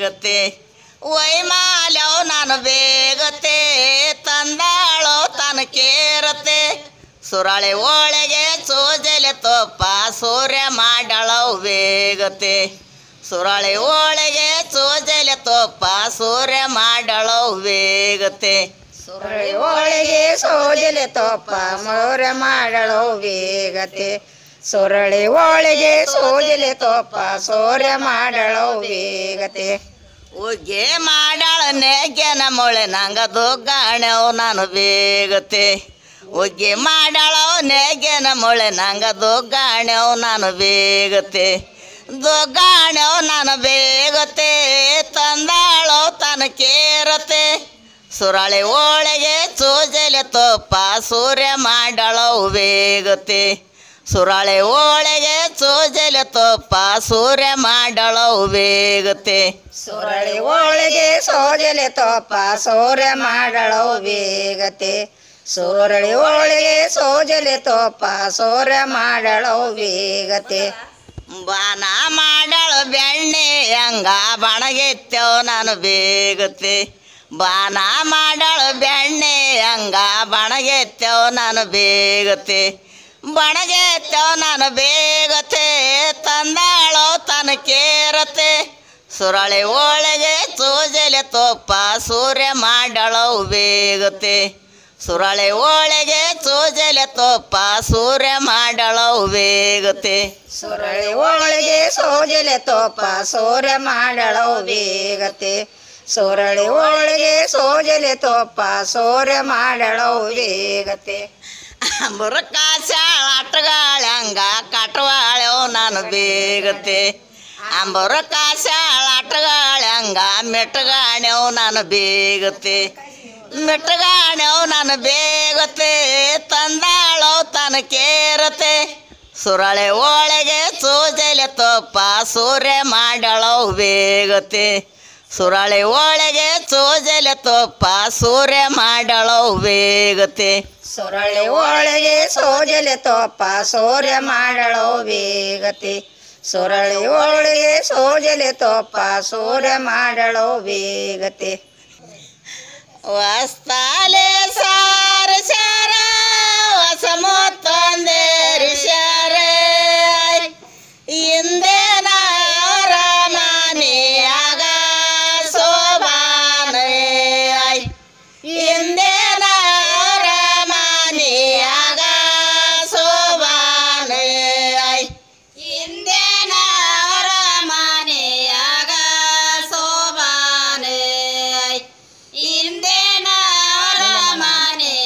ಬೇಗತೆ ಒಯ್ಮಾಲವ್ ನಾನು ಬೇಗತೆ ತಂದಾಳೋ ತನ ಕೇರತೆ ಸುರಳೆ ಒಳಗೆ ಸೋಜಲೆ ತೋಪ ಸೂರ್ಯ ಮಾಡಳವು ಬೇಗತೆ ಸುರಳೆ ಒಳಗೆ ಸೋಜಲೆ ತೋಪ ಸೂರ್ಯ ಮಾಡಳವು ಬೇಗತೆ ಸುರಳಿ ಒಳಗೆ ಸೋಜಲೆ ತೋಪ ಮೌರ್ಯ ಮಾಡಳೋ ಬೇಗತೆ ಸುರಳಿ ಒಳಗೆ ಸೋಜಲೆ ತೋಪ ಸೂರ್ಯ ಮಾಡಳೋ ಬೇಗತೆ ಉಗ್ಗೆ ಮಾಡಾಳ ನೇಗ್ಯನ ಮೊಳೆ ನಂಗ ದುಗ್ಗಾಣೆವು ನಾನು ಬೇಗತೆ ಉಗ್ಗೆ ಮಾಡಾಳವು ನೇಗ್ಯನ ಮೊಳೆ ನಂಗ ದುಗ್ಗಾಣೆವು ನಾನು ಬೇಗತೆ ದುಗ್ಗಾಣೆವು ನಾನು ಬೇಗತೆ ತಂದಾಳೋ ತನ ಕೇರತೆ ಸುರಳೆ ಒಳಗೆ ಸೋಜಲೆ ತೋಪ ಸೂರ್ಯ ಮಾಡಳವು ಬೇಗತೆ ಸುರಳೆ ಒಳಗೆ ಸೋಜಲೆ ತೋಪ ಸೂರ್ಯ ಮಾಡಳವು ಬೇಗತೆ ಸುರಳಿ ಒಳಗೆ ಸೋಜಲೆ ತೋಪ ಸೂರ್ಯ ಮಾಡಳೋ ಬೇಗತೆ ಸುರಳಿ ಒಳಗೆ ಸೋಜಲೆ ತೋಪ ಸೂರ್ಯ ಮಾಡಳೋ ಬೇಗತೆ ಬಾನ ಮಾಡಳು ಬೆಣ್ಣೆ ಹಂಗ ಬಣಗೆತ್ತೇವು ನಾನು ಬೇಗತೆ ಬಾನ ಮಾಡಳು ಬೆಣ್ಣೆ ಹಂಗ ಬಣಗೆತ್ತೇವು ನಾನು ಬೇಗತೆ ಬಣಗೆತ್ತೇವು ನಾನು ಬೇಗತೆ ತಂದಾಳೋ ತನ ಕೇರತೆ ಸುರಳೆ ಒಳಗೆ ಸೋಜಲೆ ತೋಪ ಸೂರ್ಯ ಮಾಡಳವು ಬೇಗತೆ ಸುರಳೆ ಒಳಗೆ ಸೋಜಲೆ ತೋಪ ಸೂರ್ಯ ಮಾಡಳವು ಬೇಗತೆ ಸುರಳಿ ಒಳಗೆ ಸೋಜಲೆ ತೋಪ ಸೂರ್ಯ ಮಾಡಳೋ ಬೇಗತೆ ಸುರಳಿ ಒಳಗೆ ಸೋಜಲೆ ತೋಪ ಸೂರ್ಯ ಮಾಡಳೋ ಬೇಗತೆ ಅಂಬುರಕಾಸಾಳ ಆಟಗಾಳಂಗ ಕಟವಾಳೆವು ನಾನು ಬೇಗತೆ ಅಂಬುರಕಾಸಾಳ ಆಟಗಾಳಂಗ ಮೆಟ್ಟಗಾಣೆವು ನಾನು ಬೇಗತೆ ಮೆಟ್ಟಗಾಣೆವು ನಾನು ಬೇಗತೆ ತಂದಾಳೋ ತನ ಕೇರತೆ ಸುರಳೆ ಒಳಗೆ ಸೋಜಲೆ ತೋಪ ಸೂರ್ಯ ಮಾಡಳವು ಬೇಗತೆ ಸುರಳೆ ಒಳಗೆ ಸೋಜಲೆ ತೋಪ ಸೂರ್ಯ ಮಾಡಳವು ಬೇಗತೆ ಸುರಳಿ ಒಳಗೆ ಸೋಜಲೆ ತೋಪ ಸೂರ್ಯ ಮಾಡಳೋ ಬೇಗತೆ ಸುರಳಿ ಒಳಗೆ ಸೋಜಲೆ ತೋಪ ಸೂರ್ಯ ಮಾಡಳೋ ಬೇಗತೆ ವಸ್ತಾಲೆ ಸಾರ ಶಾರ ವಸಮೊತ್ತೊಂದೇರಿ ಶಾರ ಹಿಂದೇನ ರಮಣಿಯಾಗ ಶೋಭಾನೆ ಹಿಂದೇನ ರಮಣಿಯಾಗ ಶೋಭಾನೆ ಹಿಂದೇನ ರಮಣಿಯಾಗ ಶೋಭಾನೆ ಹಿಂದೇನ ರಮಣಿ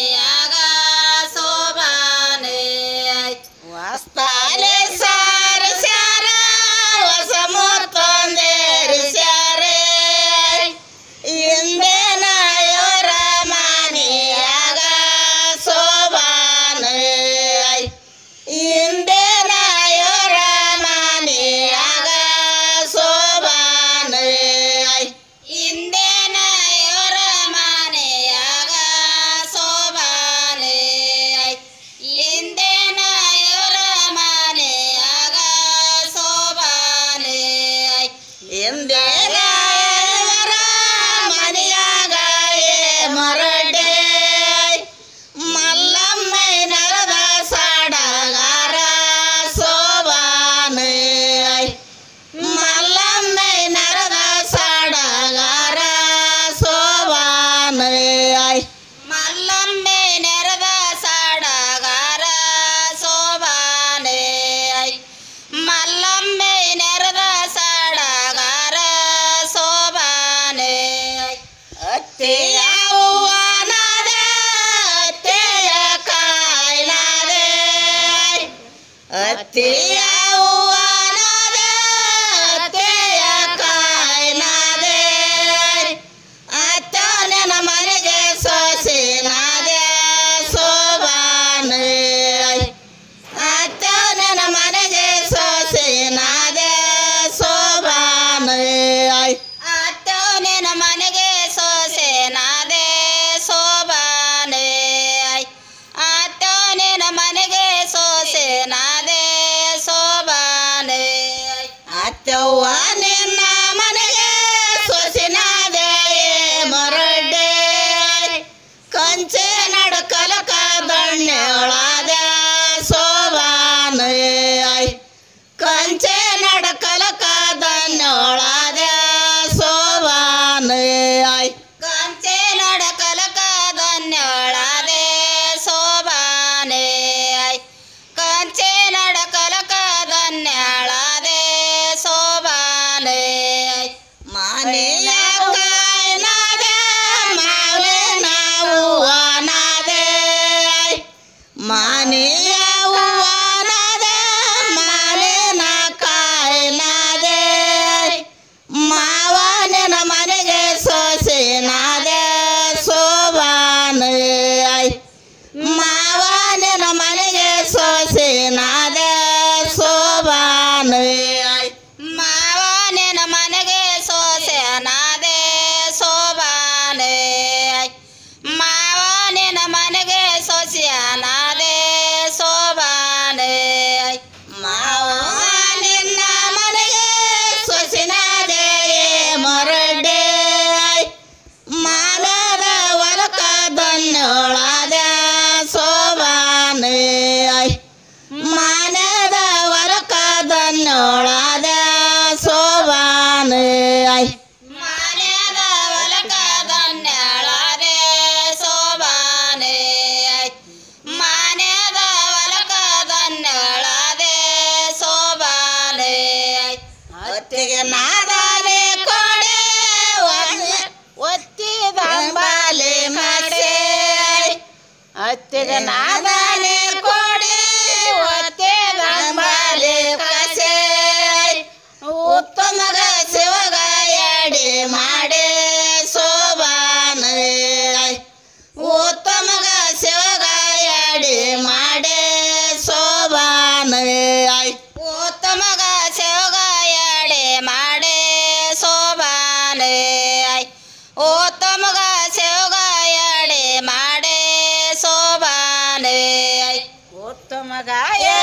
ಹೊತ್ತಿದ ನಾದಾನೆ ಕೊಡಿ ಹೊತ್ತಿದ ಅಂಬಾಲಿ ಕಸೆ ಉತ್ತಮಗ ಶಿವಗಾಯಡಿ ಮಾಡೇ ಶೋಭಾನವೇ ಉತ್ತಮಗ ಶಿವಗಾಯಡಿ ಮಾಡೇ ಶೋಭಾನವೇ ಉತ್ತಮಗ ಶಿವಗಾಯಡಿ ಮಾಡೇ ಶೋಭಾನವೇ ಉತ್ತಮಗ ಶಿವಗಾಯಡಿ ಮಾಡೇ ಶೋಭಾನವೇ ಉತ್ತಮಗ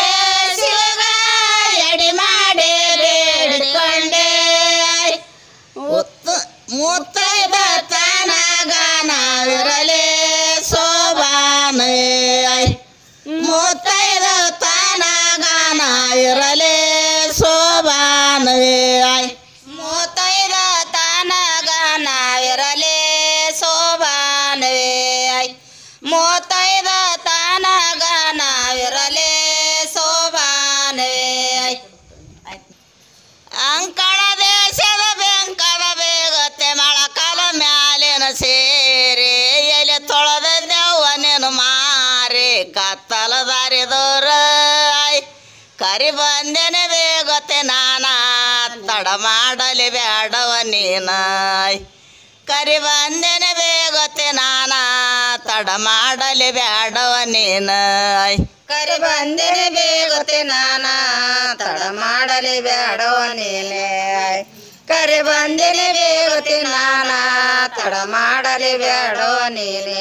ಶಿವಗಾಯಡಿ ಮಾಡೇ ಬೇಡಿಕೊಂಡೆ ಮುತ್ತೈದ ತಾನಗಾನವಿರಲೇ ಶೋಭಾನವೇ ಮುತ್ತೈದ ತಾನಗಾನವಿರಲೇ ಶೋಭಾನವೇ ಮುತ್ತೈದ ತಾನಗಾನವಿರಲೇ ಶೋಭಾನವೇ ಮುತ್ತೈದ ತಾನಗಾನವಿರಲೇ ಶೋಭಾನವೇ ಅಂಕಣ ದೇಶದ ಬೆಂಕದ ಬೇಗತ್ತೆ ಮೊಳಕಾಲ ಮ್ಯಾಲಿನ ಸೇರಿ ಎಲೆ ತೊಳೆದ ದೆವ್ವನೇನು ಮಾರಿ ಕತ್ತಲ ದಾರಿದೋರ ಕರಿ ಬಂದೇನೆ ಬೇಗತ್ತೆ ನಾನ ತಡ ಮಾಡಲಿ ಬ್ಯಾಡವ ನೀನ ಕರಿ ಬಂದೇನೆ ಬೇಗತ್ತೆ ನಾನ ತಡ ಮಾಡಲಿ ಬ್ಯಾಡವ ನೀನ ಕರಿ ಬಂದೇನೆ ಬೇಗತ್ತೆ ನಾನ ತಡ ಮಾಡಲಿ ಬ್ಯಾಡವ ನೀನೆ ಕರಿ ಬಂದೇನೆ ಬೇಗತ್ತೆ ನಾನ ತಡ ಮಾಡಲಿ ಬ್ಯಾಡವ ನೀನೆ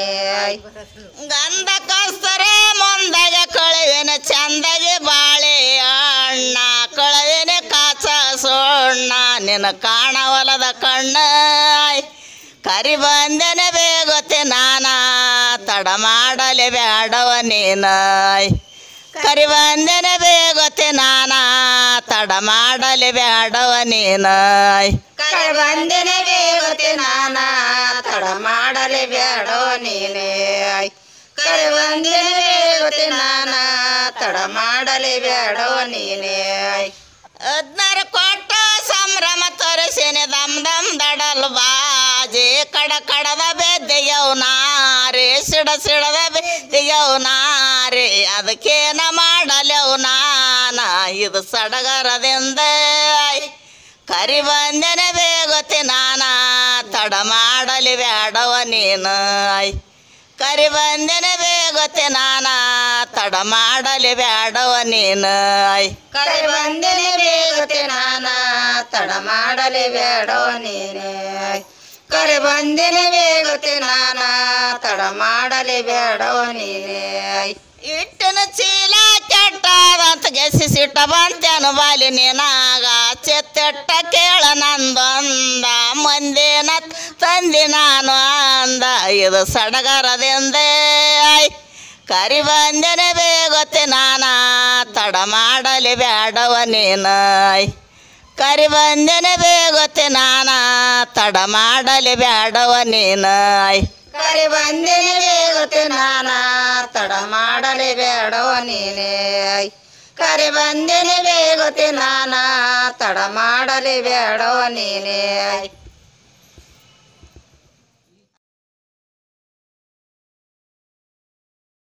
ಗಂಧ ಕಸ್ತರೆ ಮುಂದಾಗೆ ಕಳುವಿನ ಚಂದಗೆ ಬಾಳೆ ಅಣ್ಣ ಕಳುವಿನ ಕಾಚ ಸೋಣ್ಣ ನಿನ್ನ ಕಾಣವಲದ ಕಣ್ಣ ಕರಿ ಬಂದೇನೆ ಬೇಗತ್ತೆ ನಾನ ತಡ ಮಾಡಲಿ ಬ್ಯಾಡವ ನೀನ ಕರಿ ಬಂದೇನೆ ಬೇಗತ್ತೆ ನಾನ ತಡ ಮಾಡಲಿ ಬ್ಯಾಡವ ನೀನ ಕರಿ ಬಂದೇನೆ ಬೇಗತ್ತೆ ನಾನ ತಡ ಮಾಡಲಿ ಬ್ಯಾಡವ ನೀನೆ ಕರಿ ಬಂದೇನೆ ಬೇಗತ್ತೆ ನಾನ ತಡ ಮಾಡಲಿ ಬ್ಯಾಡವ ನೀನೆ 16 ಕೊಟ್ಟ ಸಂಭ್ರಮ ತೋರಿಸಿನಿ ದಮ್ ದಮ್ ದಡಲ್ ಬಾಜಿ ಕಡ ಕಡದ ಬೆದ್ದೆಯವ್ ನಾರಿ ಸಿಡ ಸಿಡದ ಬೆದ್ದೆಯವ್ ನಾರಿ ಅದಕ್ಕೇನ ಮಾಡಲೆವ್ ನಾನ ಇದು ಸಡಗರದಿಂದ ಕರಿ ಬಂದೇನೆ ಬೇಗತ್ತೆ ನಾನ ತಡ ಮಾಡಲಿ ಬ್ಯಾಡವ ನೀನು ಕರಿ ಬಂದೇನೆ ಬೇಗತ್ತೆ ನಾನ ತಡ ಮಾಡಲಿ ಬ್ಯಾಡವ ನೀನು ಕರಿ ಬಂದೇನೆ ಬೇಗತ್ತೆ ನಾನ ತಡ ಮಾಡಲಿ ಬ್ಯಾಡವ ನೀನೆ ಕರಿ ಬಂದೇನೆ ಬೇಗತ್ತೆ ನಾನ ತಡ ಮಾಡಲಿ ಬ್ಯಾಡವ ನೀನೆ ಇಟ್ಟಿನ ಚೀಲ ಕೆಟ್ಟದಂತ ಗೆಸಿಸಿಟ್ಟ ಬಂತೇನು ಬಾಲಿ ನೀನಾಗ ಚೆತ್ತೆಟ್ಟ ಕೇಳ ನಂದೊಂದ ಮಂದಿನ ತಂದಿ ನಾನು ಅಂದ ಇದು ಸಡಗರದಿಂದ ಕರಿ ಬಂದೇನೆ ಬೇಗತ್ತೆ ನಾನ ತಡ ಮಾಡಲಿ ಬ್ಯಾಡವ ನೀನು ಕರಿ ಬಂದೇನೆ ಬೇಗತ್ತೆ ನಾನ ತಡ ಮಾಡಲಿ ಬ್ಯಾಡವ ನೀನು ಕರಿ ಬಂದೇನೆ ಬೇಗತ್ತೆ ನಾನ ತಡ ಮಾಡಲಿ ಬ್ಯಾಡವ ನೀನೆ ಕರಿ ಬಂದೇನೆ ಬೇಗತ್ತೆ ನಾನ ತಡ ಮಾಡಲಿ ಬ್ಯಾಡವ ನೀನೆ